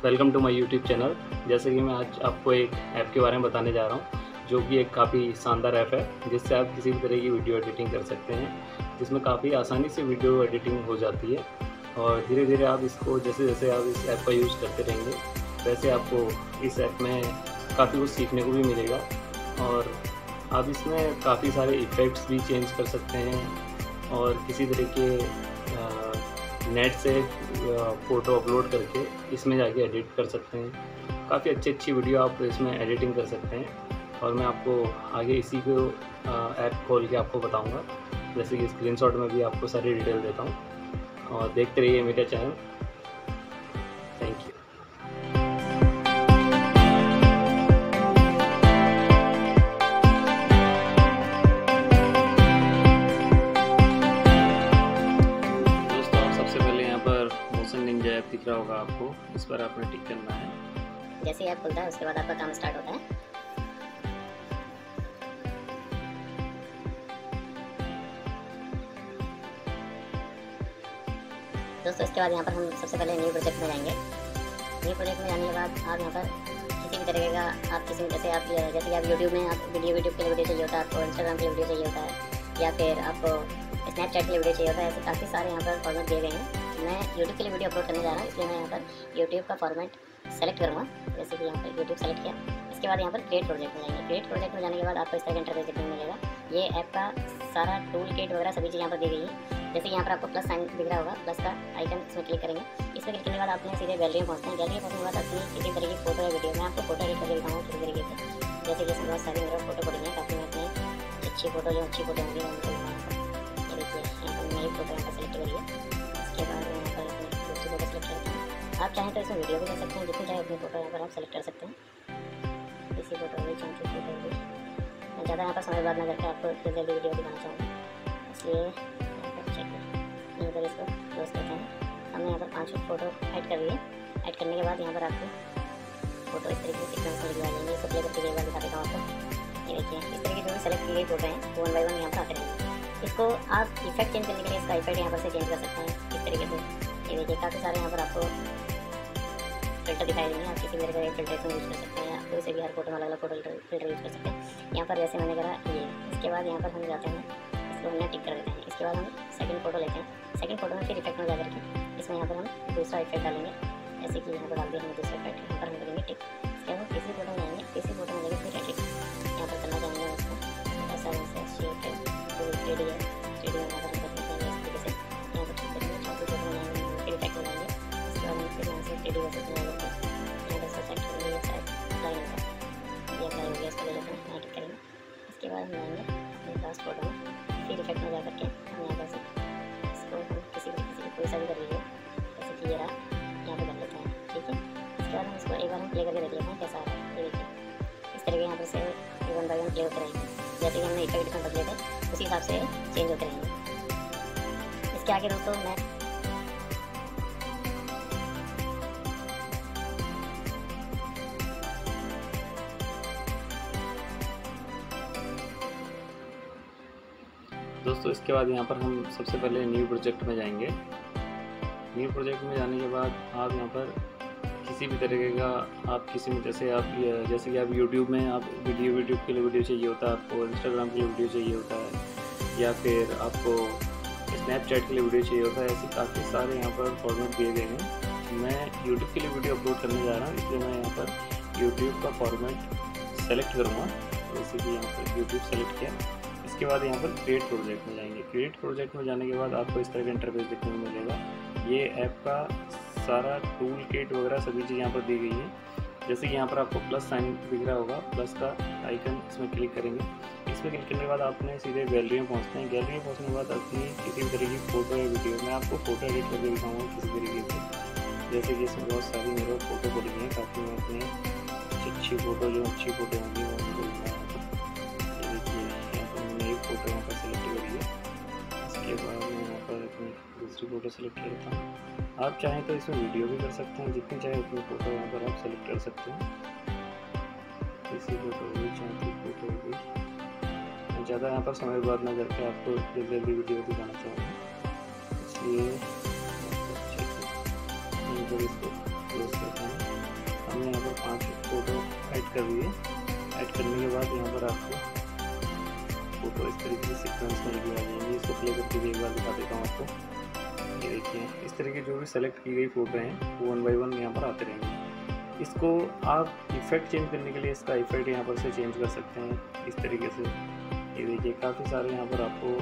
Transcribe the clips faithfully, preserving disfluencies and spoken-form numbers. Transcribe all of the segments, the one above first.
Welcome to my YouTube channel. जैसे कि मैं आज आपको एक ऐप के बारे में बताने जा रहा हूँ जो कि एक काफ़ी शानदार ऐप है जिससे आप किसी भी तरह की वीडियो एडिटिंग कर सकते हैं, जिसमें काफ़ी आसानी से वीडियो एडिटिंग हो जाती है। और धीरे धीरे आप इसको जैसे जैसे आप इस ऐप का यूज़ करते रहेंगे वैसे आपको इस ऐप में काफ़ी कुछ सीखने को भी मिलेगा। और आप इसमें काफ़ी सारे इफ़ेक्ट्स भी चेंज कर सकते हैं और किसी तरह के नेट से फ़ोटो अपलोड करके इसमें जाके एडिट कर सकते हैं। काफ़ी अच्छी अच्छी वीडियो आप इसमें एडिटिंग कर सकते हैं और मैं आपको आगे इसी को ऐप खोल के आपको बताऊंगा। जैसे कि स्क्रीनशॉट में भी आपको सारी डिटेल देता हूं और देखते रहिए मेरा channel. Thank you. Ninja app दिख रहा होगा आपको, इस पर आपने टिक करना है। जैसे ही ऐप खुलता है उसके बाद आपका काम स्टार्ट होता है। दोस्तों इसके बाद यहाँ पर हम सबसे पहले न्यू प्रोजेक्ट में जाएंगे। न्यू प्रोजेक्ट में जाने के बाद आप यहाँ पर किसी भी तरीके का आप किसी जैसे आप जैसे कि आप यूट्यूब में आप वीडियो यूट्यूब के लिए वीडियो चाहिए होता है, आपको इंस्टाग्राम के लिए वीडियो चाहिए होता है, या फिर आपको स्नैपचैट के लिए वीडियो चाहिए होता है। ऐसे काफ़ी सारे यहाँ पर फॉर्मेट दिए गए हैं। मैं यूट्यूब के लिए वीडियो अपलोड करने जा रहा हूँ, इसलिए मैं यहाँ पर यूट्यूब का फॉर्मेट सेलेक्ट करूँगा। जैसे कि यहाँ पर यूट्यूब सेलेक्ट किया, इसके बाद यहाँ पर क्रिएट प्रोजेक्ट में जाएंगे। क्रिएट प्रोजेक्ट में जाने के बाद आपको इस तरह का इंटरफेस देखने को मिलेगा। ये ऐप का सारा टूल किट वगैरह सभी चीज़ यहाँ पर दी गई है। जैसे यहाँ पर आपको प्लस साइन दिख रहा होगा, प्लस का आइकन इसमें क्लिक करेंगे। इसमें क्लिक करने के बाद आपने सीधे गैलरी में पहुँचते हैं। गैलरी में पहुँचने के बाद अपनी किसी तरह की फोटो या वीडियो में आपको फोटो एडिट करके दिखाऊँगा किसी तरीके से। जैसे कि बहुत सारी मेरा फोटो पड़ी है, काफ़ी मैं अपनी अच्छी फोटो जो अच्छी फोटो होंगी उनको ये देखिए यहाँ पर मेरी फोटो यहाँ पर सेलेक्ट करिए। इसके बाद मैं यहाँ पर अपनी दूसरी फोटो सेलेक्ट करता हूँ। आप चाहें तो इसमें वीडियो भी कर सकते हैं, जितनी चाहे अपनी फोटो यहाँ पर आप सेलेक्ट कर सकते हैं। इसी फोटो होगी, चौथी फोटो होगी। मैं ज़्यादा यहाँ पर समय बाद ना करके आपको जल्दी वीडियो दिखाना चाहूँगा, इसलिए यहाँ पर चेक यहाँ पर इसको क्लोज करते हैं। हमने यहाँ पर पाँच फोटो ऐड कर लिए। ऐड करने के बाद यहाँ पर आपको फोटो इस तरीके से सीक्वेंस में दिखा देंगे। इसको प्ले करके एक बार दिखा देता हूँ आपको। ये देखिए इस तरीके जो भी सेलेक्ट की गई फोटो हैं वो वन बाई वन यहाँ पर आते रहेंगे। इसको आप इफेक्ट चेंज करने के लिए इसका इफेक्ट यहाँ पर से चेंज कर सकते हैं इस तरीके से। ये देखिए काफ़ी सारे यहाँ पर आपको फिल्टर दिखाई देंगे। आप किसी भी तरह का फिल्टर यूज़ कर सकते हैं, कोई से भी हर फोटो में अलग अलग फोटो फिल्टर यूज़ कर सकते हैं। यहाँ पर जैसे मैंने करा ये, इसके बाद यहाँ पर हम जाते हैं, इसको हमने टिक कर देते हैं। इसके बाद हम सेकंड फोटो लेते हैं। सेकंड फोटो में फिर इफेक्ट में जाकर के इसमें यहाँ पर हम दूसरा इफेक्ट डालेंगे। जैसे कि यहाँ पर डाल दिया हमने दूसरा इफेक्ट, यहाँ पर हम करेंगे टिक। इसके बाद तीसरी फोटो में आएंगे, तीसरी फोटो में लेकर फिर एडिट यहाँ पर करना चाहेंगे उसको ऐसा वैसे शेप है थ्री डी है थ्री डी में यहाँ पर हम करना चाहेंगे इस तरीके से। यहाँ पर ठीक करेंगे, चौथी फोटो में जाएंगे, फिर इफेक्ट में जाएंगे। इसके बाद हम फिर यहाँ से थ्री डी वैसे बना लेते हैं। यहाँ पर इसको सेट करेंगे, ये साइड अप्लाई होगा, ये अप्लाई हो गया, इसको ले लेते हैं, यहाँ टिक करेंगे। इसके बाद हम जाएंगे अपने लास्ट फोटो में, फिर इफेक्ट में जा करके हम यहाँ पर से इसको हम किसी भी किसी कोई सा भी कर लीजिए। जैसे कि ये रहा, यहाँ पर कर लेते हैं, ठीक है। इसके बाद हम इसको एक बार हम प्ले करके देख लेते हैं कैसा आ रहा है। ये देखिए इस तरह के यहाँ पर से वन बाई वन प्ले होते रहेंगे। जैसे कि हमने इफेक्ट इसमें बदले थे उसी हिसाब से चेंज होते रहेंगे। इसके आगे दोस्तों मैं दोस्तों इसके बाद यहाँ पर हम सबसे पहले न्यू प्रोजेक्ट में जाएंगे। न्यू प्रोजेक्ट में जाने के बाद आप यहाँ पर किसी भी तरीके का आप किसी में जैसे आप जैसे कि आप यूट्यूब में आप वीडियो यूट्यूब के लिए वीडियो चाहिए होता है, आपको इंस्टाग्राम के लिए वीडियो चाहिए होता है, या फिर आपको स्नैपचैट के लिए वीडियो चाहिए होता है। ऐसे काफ़ी सारे यहाँ पर फॉर्मेट दिए गए हैं। मैं यूट्यूब के लिए वीडियो अपलोड करने जा रहा हूँ, इसलिए मैं यहाँ पर यूट्यूब का फॉर्मेट सेलेक्ट करूँगा। जैसे कि यहाँ पर यूट्यूब सेलेक्ट किया, इसके बाद यहाँ पर क्रिएट प्रोजेक्ट में जाएंगे। क्रिएट प्रोजेक्ट में जाने के बाद आपको इस तरह का इंटरफेस देखने को मिलेगा। ये ऐप का सारा टूल किट वगैरह सभी चीज़ यहाँ पर दी गई है। जैसे कि यहाँ पर आपको प्लस साइन दिख रहा होगा, प्लस का आइकन, इसमें क्लिक करेंगे। इसमें क्लिक करने के बाद आपने सीधे गैलरी में पहुँचते हैं। गैलरी में पहुँचने के बाद अपनी किसी भी तरह की फ़ोटो या वीडियो में आपको फ़ोटो एडिट करके दिखाऊँगा किसी तरीके से। जैसे कि इसमें बहुत सारी मेरे फ़ोटो पड़ी हैं, काफ़ी मैं अपनी अच्छी फ़ोटो जो अच्छी फ़ोटो होंगी वो उनको फोटो यहाँ पर सेलेक्ट करिए। इसके बाद मैं यहाँ पर अपनी दूसरी फ़ोटो सेलेक्ट करता हूँ। आप चाहें तो इसमें वीडियो भी कर सकते हैं, जितनी चाहे उतनी फ़ोटो यहाँ पर आप सेलेक्ट कर सकते हैं। इसी फोटो होगी, चौथी फोटो होगी। मैं ज़्यादा यहाँ पर समय बात ना करके आपको जल्दी जल्दी वीडियो दिखाना चाहूँगा, इसलिए यहीं पर इसको क्लोज करते हैं। पांच फ़ोटो ऐड कर दिए। ऐड करने के बाद यहाँ पर आपको फ़ोटो इस तरीके से सीक्वेंस में लगी आ जाएंगी। इसको प्ले करके भी एक बार दिखा देता हूँ आपको। ये देखिए इस तरीके जो भी सेलेक्ट की गई फ़ोटो हैं वो वन बाई वन यहाँ पर आते रहेंगे। इसको आप इफ़ेक्ट चेंज करने के लिए इसका इफ़ेक्ट यहाँ पर से चेंज कर सकते हैं इस तरीके से। ये देखिए काफ़ी सारे यहाँ पर आपको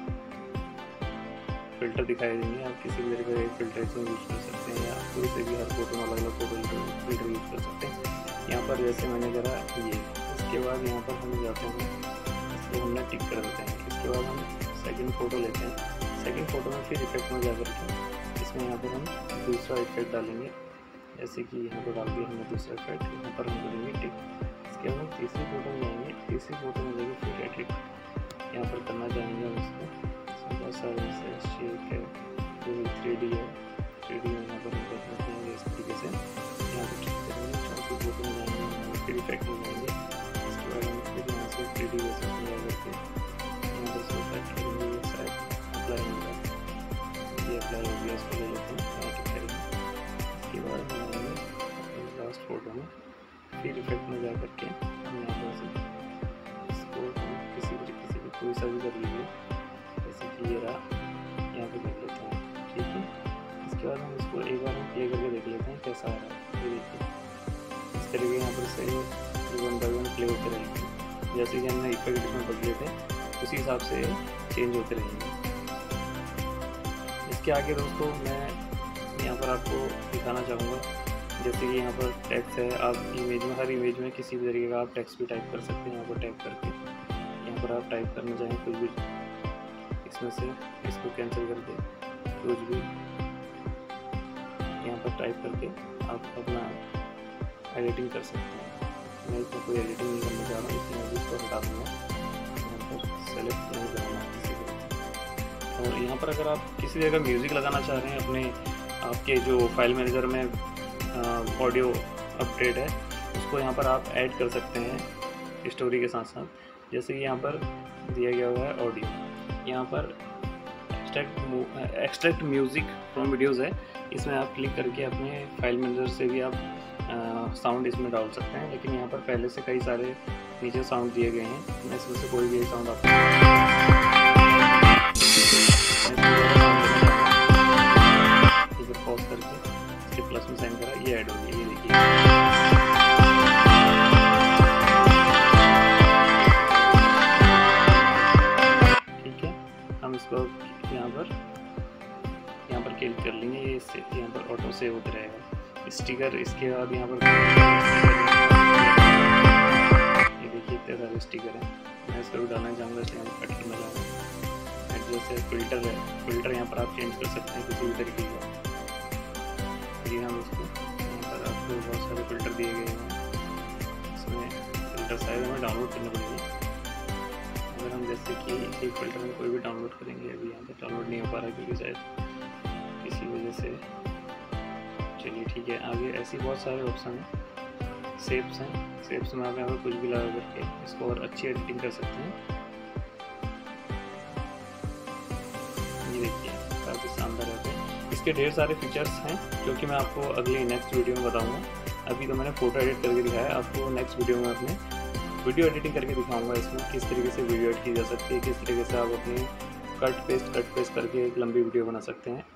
फ़िल्टर दिखाई देंगे। आप किसी भी तरीके का फ़िल्टर इसमें यूज़ कर सकते हैं या कोई से भी हर फोटो में अलग अलग फोटो फ़िल्टर यूज़ कर सकते हैं। यहाँ पर जैसे मैंने करा ये, इसके बाद यहाँ पर हम जाते हैं, इसको हमने टिक कर देते हैं। इसके बाद हम सेकंड फ़ोटो लेते हैं। सेकंड फ़ोटो में फिर इफेक्ट में जा करके इसमें यहाँ पर हम दूसरा इफेक्ट डालेंगे। जैसे कि यहाँ पर डाल दिया हमने दूसरा इफेक्ट, यहाँ पर हम करेंगे टिक। इसके बाद हम तीसरी फ़ोटो में जाएंगे। तीसरी फ़ोटो में जाएंगे फिर एडिट यहाँ पर करना चाहेंगे हम इसको। बहुत सारे शेप है, जो थ्री डी है, थ्री डी में यहाँ पर हम कर सकते हैं इस तरीके से। यहाँ पर ठीक करेंगे, चौथी फ़ोटो में जाएंगे, फिर इफेक्ट में जाएंगे। इसके बाद हम फिर यहाँ से थ्री डी वैसे में जा करके यहाँ पर इसको इफेक्ट करेंगे। ये शायद अप्लाई होगा, ये अप्लाई हो गया, इसको ले लेते हैं, टिक करेंगे। इसके बाद हम आएंगे लास्ट फ़ोटो में, फिर इफेक्ट में जा करके हम यहाँ पर से इसको हम किसी तरीके से भी कोई सा भी कर लीजिए, जैसे कि ये रहा, यहाँ पे कर लेते हैं। ठीक है, इसके बाद हम इसको एक बार हम प्ले करके देख लेते हैं कैसा आ रहा है। ये देखिए इस तरीके यहाँ पर से वन बाई वन प्ले होते रहेंगे। जैसे कि हमने इफेक्ट इसमें बदले थे उसी हिसाब से चेंज होते रहेंगे। इसके आगे दोस्तों मैं यहाँ पर आपको दिखाना चाहूँगा, जैसे कि यहाँ पर टेक्स्ट है। आप इमेज में, हर इमेज में किसी भी तरीके का आप टेक्स्ट भी टाइप कर सकते हैं। यहाँ पर टाइप करके यहाँ पर आप टाइप करना चाहें कुछ भी, इसमें से इसको कैंसिल करके कुछ भी यहाँ पर टाइप करके आप अपना एडिटिंग कर सकते हैं। मैं इसमें कोई एडिटिंग नहीं करना चाह रहा हूँ, इसलिए मैं इसको हटा दूँगा। यहाँ पर सेलेक्ट नहीं करूँगा किसी को। और यहाँ पर अगर आप किसी जगह म्यूज़िक लगाना चाह रहे हैं अपने आपके जो फाइल मैनेजर में ऑडियो अपडेट है, उसको यहाँ पर आप ऐड कर सकते हैं स्टोरी के साथ साथ। जैसे कि यहाँ पर दिया गया हुआ है ऑडियो, यहाँ पर extract extract music from videos है। इसमें आप क्लिक करके अपने फाइल मैनेजर से भी आप साउंड इसमें डाल सकते हैं। लेकिन यहाँ पर पहले से कई सारे नीचे साउंड दिए गए हैं, मैं इसमें से कोई भी साउंड आपको पॉज करके इसके प्लस में साइन करा, ये ऐड हो गया। ये देखिए ठीक है, हम इसको यहाँ पर यहाँ पर क्लिक कर लेंगे। ये इससे यहाँ पर ऑटो सेव होता रहेगा स्टिकर। इसके बाद यहाँ पर ये देखिए इतने सारे स्टिकर हैं। मैं इसको भी डालना चाहूँगा, इसलिए यहाँ पर कट करना चाहूँगा। जैसे फिल्टर है, फिल्टर यहाँ पर आप चेंज कर सकते हैं किसी भी तरीके का। जी हाँ दोस्तों, यहाँ पर आपको बहुत सारे फ़िल्टर दिए गए हैं। इसमें फ़िल्टर शायद हमें डाउनलोड करने पड़ेंगे। अगर हम जैसे कि एक फ़िल्टर में कोई भी डाउनलोड करेंगे, अभी यहाँ पर डाउनलोड नहीं हो पा रहा क्योंकि शायद किसी वजह से। चलिए ठीक है, आगे ऐसी बहुत सारे ऑप्शन हैं। शेप्स हैं, शेप्स में आप यहाँ पर कुछ भी लगा करके इसको और अच्छी एडिटिंग कर सकते हैं। ये देखिए काफ़ी शानदार रहते हैं। इसके ढेर सारे फीचर्स हैं जो कि मैं आपको अगले नेक्स्ट वीडियो में बताऊंगा। अभी तो मैंने फ़ोटो एडिट करके दिखाया है, आपको नेक्स्ट वीडियो में अपने वीडियो एडिटिंग करके दिखाऊंगा। इसमें किस तरीके से वीडियो एडिट की जा सकती है, किस तरीके से आप अपनी कट पेस्ट कट पेस्ट करके एक लंबी वीडियो बना सकते हैं।